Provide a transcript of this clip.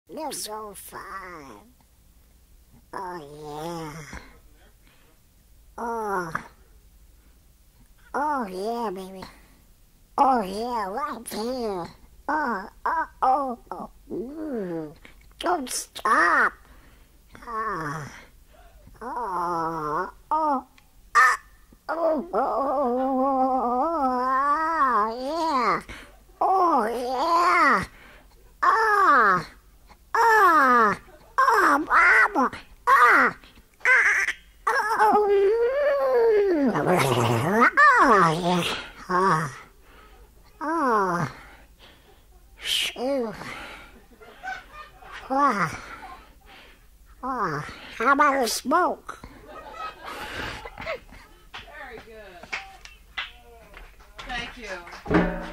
They're so fun. Oh, yeah. Oh. Oh, yeah, baby. Oh, yeah, right there. Don't stop. Ah. Oh, oh, yeah. Oh, yeah. Ah, mama. Ah, oh, yeah. Oh, shoot. Wow. Oh, how about a smoke? Very good. Thank you.